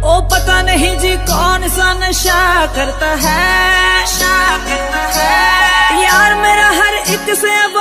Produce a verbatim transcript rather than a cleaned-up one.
ओ पता नहीं जी कौन सा नशा करता है, नशा करता है। यार मेरा हर एक से अब